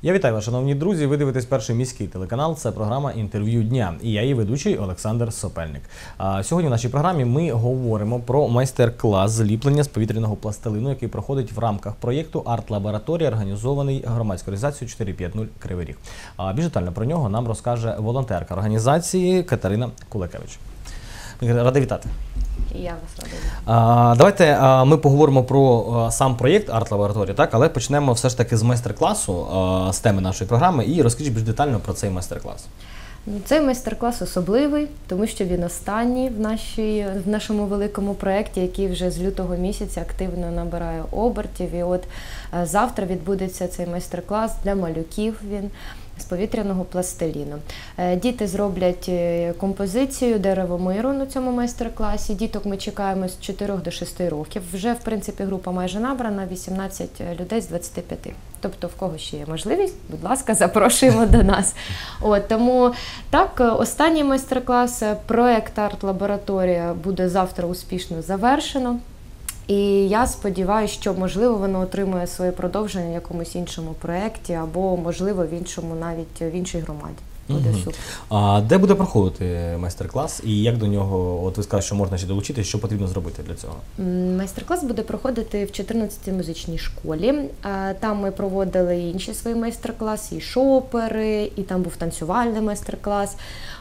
Я вітаю вас, шановні друзі. Ви дивитесь перший міський телеканал. Це програма «Інтерв'ю дня». І я її ведучий Олександр Сопельник. Сьогодні в нашій програмі ми говоримо про майстер-клас зліплення з повітряного пластилину, який проходить в рамках проєкту «Арт-лабораторія», організований громадською організацією 450 Кривий Ріг. Більш детально про нього нам розкаже волонтерка організації Катерина Кулакевич. Радий вітати. Я вас радий. Давайте ми поговоримо про сам проєкт «Арт-лабораторія», так? Але почнемо все ж таки з майстер-класу, з теми нашої програми, і розкажіть більш детально про цей майстер-клас. Цей майстер-клас особливий, тому що він останній в нашому великому проєкті, який вже з лютого місяця активно набирає обертів. І от завтра відбудеться цей майстер-клас для малюків. Він з повітряного пластиліну. Діти зроблять композицію «Дерево миру» на цьому майстер-класі. Діток ми чекаємо з 4 до 6 років. Вже, в принципі, група майже набрана, 18 людей з 25. Тобто, в кого ще є можливість, будь ласка, запрошуємо до нас. Тому, так, останній майстер-клас, проєкт «Арт-лабораторія» буде завтра успішно завершено. І я сподіваюся, що, можливо, воно отримує своє продовження в якомусь іншому проєкті, або, можливо, навіть в іншій громаді. Буде супер. Де буде проходити майстер-клас і як до нього, от ви сказали, що можна ще долучитися, що потрібно зробити для цього? Майстер-клас буде проходити в 14-й музичній школі. Там ми проводили інші свої майстер-класи, і шопери, і там був танцювальний майстер-клас.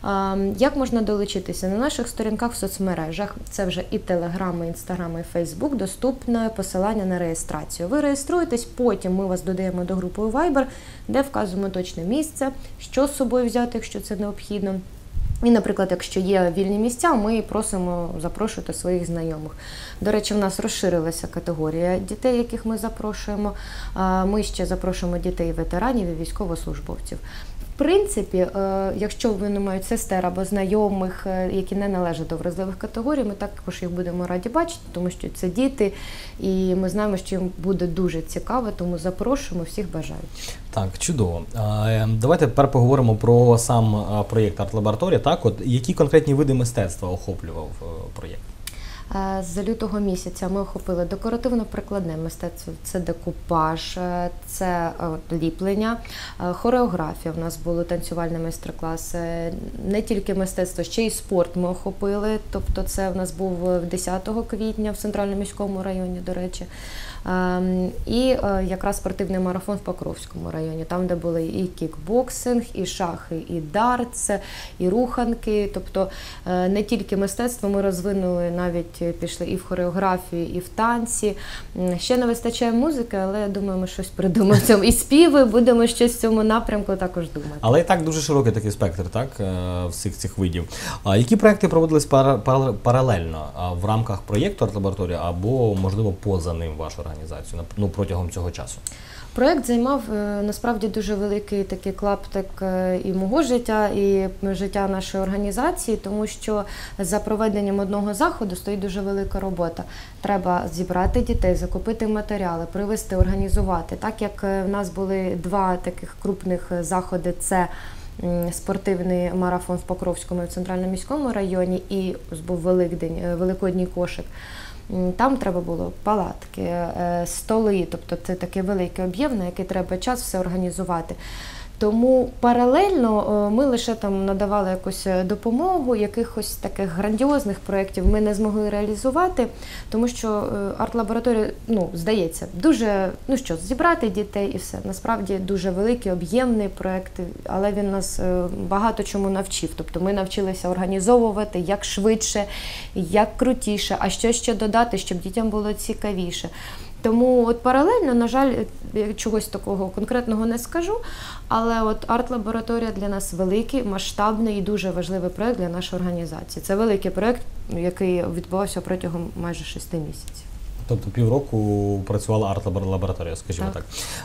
Як можна долучитися? На наших сторінках в соцмережах, це вже і Телеграм, і Інстаграм, і Фейсбук, доступне посилання на реєстрацію. Ви реєструєтесь, потім ми вас додаємо до групи у Viber, де вказуємо точне місце, що з собою взяти, якщо це необхідно. І, наприклад, якщо є вільні місця, ми просимо запрошувати своїх знайомих. До речі, в нас розширилася категорія дітей, яких ми запрошуємо. Ми ще запрошуємо дітей-ветеранів і військовослужбовців. В принципі, якщо вони мають сестер або знайомих, які не належать до вразливих категорій, ми також їх будемо раді бачити, тому що це діти, і ми знаємо, що їм буде дуже цікаво, тому запрошуємо всіх бажаючих. Так, чудово. Давайте тепер поговоримо про сам проєкт «Арт-лабораторія». Так, от які конкретні види мистецтва охоплював проєкт? З лютого місяця ми охопили декоративно-прикладне мистецтво, це декупаж, це ліплення, хореографія. У нас було танцювальний майстер-клас, не тільки мистецтво, ще й спорт ми охопили. Тобто це в нас був 10 квітня в Центральному міському районі, до речі. І якраз спортивний марафон в Покровському районі, там, де були і кікбоксинг, і шахи, і дартс, і руханки. Тобто не тільки мистецтво ми розвинули, навіть пішли і в хореографію, і в танці. Ще не вистачає музики, але я думаю, ми щось придумаємо в цьому. І співи, будемо щось в цьому напрямку також думати. Але і так дуже широкий такий спектр, так, всіх цих видів. Які проекти проводились паралельно в рамках проєкту «Арт-лабораторія» або, можливо, поза ним вашу організацію протягом цього часу? Проєкт займав насправді дуже великий такий клаптик і мого життя, і життя нашої організації, тому що за проведенням одного заходу стоїть дуже велика робота. Треба зібрати дітей, закупити матеріали, привезти, організувати. Так як в нас були два таких крупних заходи, це спортивний марафон в Покровському і в Центральному міському районі, і був Великодній кошик. Там треба було палатки, столи, тобто це такий великий об'єм, на який треба час все організувати. Тому паралельно ми лише там надавали якусь допомогу, якихось таких грандіозних проєктів ми не змогли реалізувати, тому що арт-лабораторія, здається, дуже, зібрати дітей і все. Насправді дуже великий, об'ємний проєкт, але він нас багато чому навчив. Тобто ми навчилися організовувати як швидше, як крутіше, а що ще додати, щоб дітям було цікавіше. Тому от паралельно, на жаль, чогось такого конкретного не скажу, але от арт-лабораторія для нас великий, масштабний і дуже важливий проєкт для нашої організації. Це великий проєкт, який відбувався протягом майже 6 місяців. Тобто півроку працювала арт-лабораторія, скажімо так.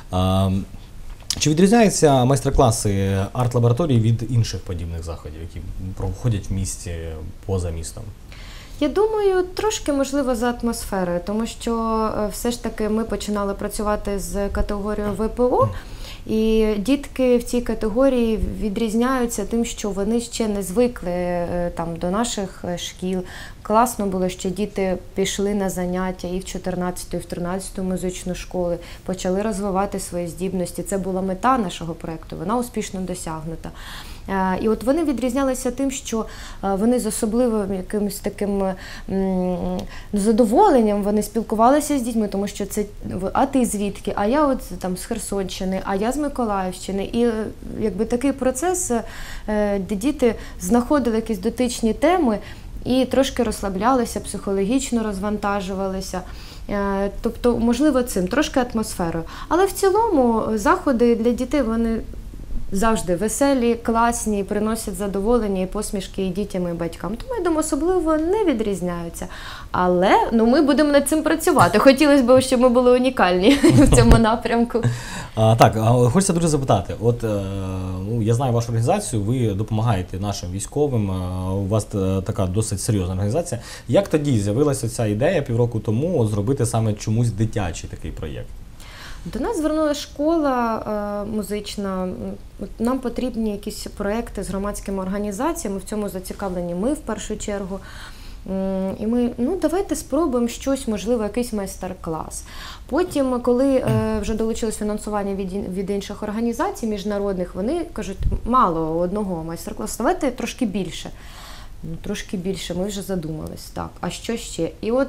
Чи відрізняються майстер-класи арт-лабораторії від інших подібних заходів, які проходять в місті, поза містом? Я думаю, трошки, можливо, за атмосферою, тому що все ж таки ми починали працювати з категорією ВПО, і дітки в цій категорії відрізняються тим, що вони ще не звикли до наших шкіл, класно було, що діти пішли на заняття і в 14-ту, і в 13-ту музичну школу, почали розвивати свої здібності. Це була мета нашого проєкту, вона успішно досягнута. І от вони відрізнялися тим, що вони з особливим якимось таким задоволенням вони спілкувалися з дітьми, тому що це «а ти звідки?», «а я от там з Херсонщини», «а я з Миколаївщини». І якби такий процес, де діти знаходили якісь дотичні теми і трошки розслаблялися, психологічно розвантажувалися. Тобто, можливо, цим, трошки атмосферою. Але в цілому заходи для дітей, вони завжди веселі, класні, приносять задоволення і посмішки і дітям, і батькам. Тому, я думаю, особливо не відрізняються. Але ми будемо над цим працювати. Хотілося б, щоб ми були унікальні в цьому напрямку. Так, хочеться дуже запитати. От я знаю вашу організацію, ви допомагаєте нашим військовим, у вас така досить серйозна організація. Як тоді з'явилася ця ідея півроку тому зробити саме чомусь дитячий такий проєкт? До нас звернулася школа музична. Нам потрібні якісь проекти з громадськими організаціями, в цьому зацікавлені ми в першу чергу. І ми, давайте спробуємо щось, можливо, якийсь майстер-клас. Потім, коли вже долучилось фінансування від інших організацій міжнародних, вони кажуть, мало одного майстер-класу, давайте трошки більше. Трошки більше, ми вже задумались, так, а що ще? І от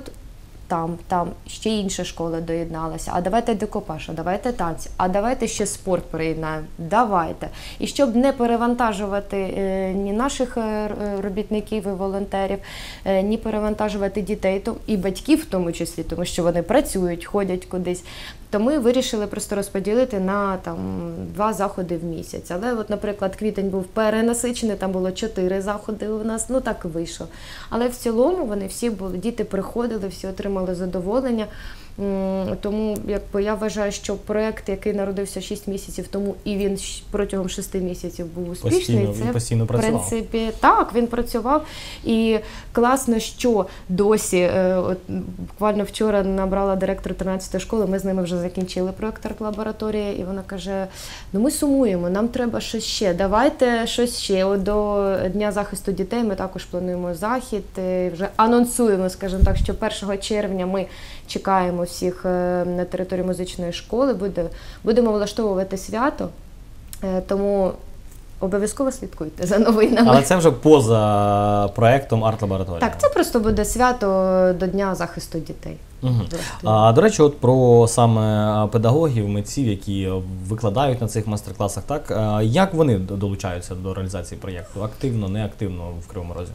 там ще інша школа доєдналася, а давайте декупаж, а давайте танці, а давайте ще спорт приєднаємо, давайте. І щоб не перевантажувати ні наших робітників і волонтерів, ні перевантажувати дітей, і батьків в тому числі, тому що вони працюють, ходять кудись, то ми вирішили просто розподілити на 2 заходи в місяць. Але от, наприклад, квітень був перенасичений, там було 4 заходи у нас, так вийшло. Але в цілому вони всі були, діти приходили, всі отримали задоволення. Тому я вважаю, що проєкт, який народився 6 місяців тому, і він протягом 6 місяців був успішний, постійно працював. В принципі, так, він працював. І класно, що досі, буквально вчора набрала директор 13-ї школи, ми з ними вже закінчили проєкт «Арт-лабораторія», і вона каже, ми сумуємо, нам треба щось ще, давайте щось ще. До Дня захисту дітей ми також плануємо захід, вже анонсуємо, скажімо так, що 1 червня ми чекаємо всіх на території музичної школи, будемо влаштовувати свято, тому обов'язково слідкуйте за новинами. Але це вже поза проєктом «Арт-лабораторія». Так, це просто буде свято до Дня захисту дітей. До речі, от про саме педагогів, митців, які викладають на цих майстер-класах, так, як вони долучаються до реалізації проєкту? Активно, неактивно в Кривому Розі?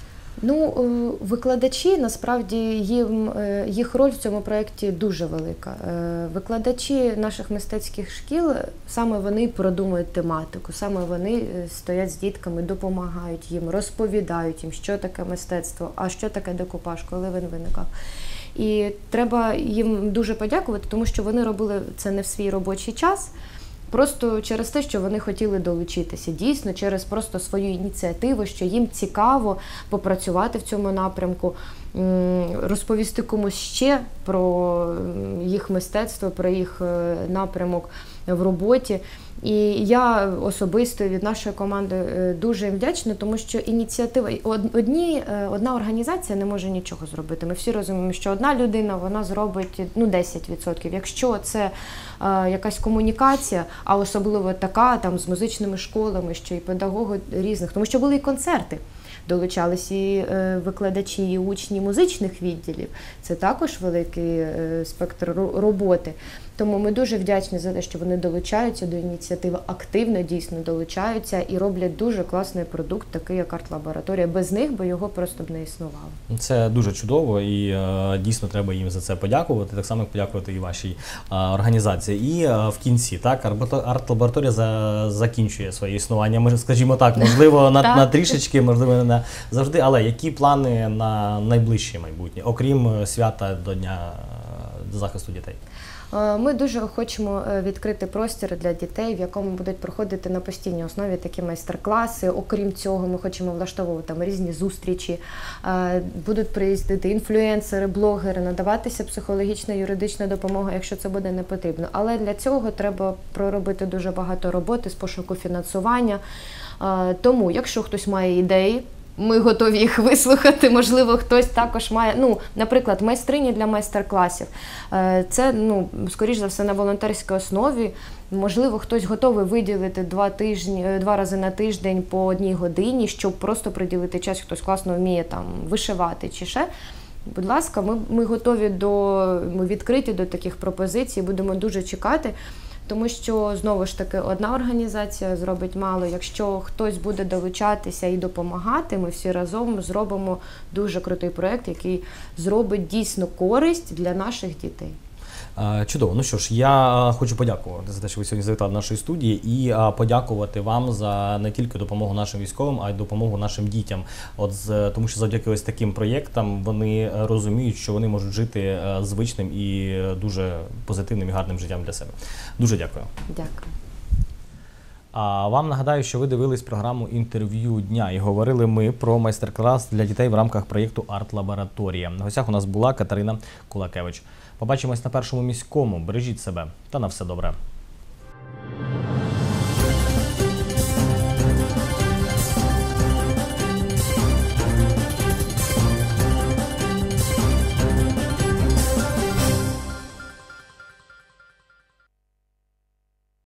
Викладачі, насправді, їх роль в цьому проєкті дуже велика. Викладачі наших мистецьких шкіл, саме вони продумують тематику, саме вони стоять з дітками, допомагають їм, розповідають їм, що таке мистецтво, а що таке декупаж, коли він виникав. І треба їм дуже подякувати, тому що вони робили це не в свій робочий час, просто через те, що вони хотіли долучитися, дійсно, через просто свою ініціативу, що їм цікаво попрацювати в цьому напрямку, розповісти комусь ще про їх мистецтво, про їх напрямок в роботі. І я особисто від нашої команди дуже вдячна, тому що ініціатива, одна організація не може нічого зробити. Ми всі розуміємо, що одна людина, вона зробить 10%. Якщо це якась комунікація, а особливо така там з музичними школами, що і педагоги різних, тому що були і концерти. Долучались і викладачі, і учні музичних відділів. Це також великий спектр роботи. Тому ми дуже вдячні за те, що вони долучаються до ініціативи, активно дійсно долучаються і роблять дуже класний продукт, такий як «Арт-лабораторія». Без них би його просто б не існувало. Це дуже чудово і дійсно треба їм за це подякувати, так само як подякувати і вашій організації. І в кінці, так, «Арт-лабораторія» закінчує своє існування, може, скажімо так, можливо, на трішечки, можливо, не на завжди, але які плани на найближче майбутнє, окрім свята до Дня захисту дітей? Ми дуже хочемо відкрити простір для дітей, в якому будуть проходити на постійній основі такі майстер-класи. Окрім цього, ми хочемо влаштовувати там різні зустрічі, будуть приїздити інфлюенсери, блогери, надаватися психологічна, юридична допомога, якщо це буде не потрібно. Але для цього треба проробити дуже багато роботи з пошуку фінансування. Тому, якщо хтось має ідеї, ми готові їх вислухати. Можливо, хтось також має, ну, наприклад, майстрині для майстер-класів. Це, ну, скоріш за все, на волонтерській основі. Можливо, хтось готовий виділити 2 рази на тиждень по 1 годині, щоб просто приділити час, хтось класно вміє там вишивати чи ще. Будь ласка, ми готові ми відкриті до таких пропозицій, будемо дуже чекати. Тому що, знову ж таки, одна організація зробить мало. Якщо хтось буде долучатися і допомагати, ми всі разом зробимо дуже крутий проєкт, який зробить дійсно користь для наших дітей. Чудово. Ну що ж, я хочу подякувати за те, що ви сьогодні завітали до нашої студії, і подякувати вам за не тільки допомогу нашим військовим, а й допомогу нашим дітям. Тому що завдяки ось таким проєктам вони розуміють, що вони можуть жити звичним і дуже позитивним і гарним життям для себе. Дуже дякую. Дякую. А вам нагадаю, що ви дивились програму «Інтерв'ю дня» і говорили ми про майстер-клас для дітей в рамках проєкту «Арт-лабораторія». На гостях у нас була Катерина Кулакевич. Побачимось на Першому міському. Бережіть себе та на все добре.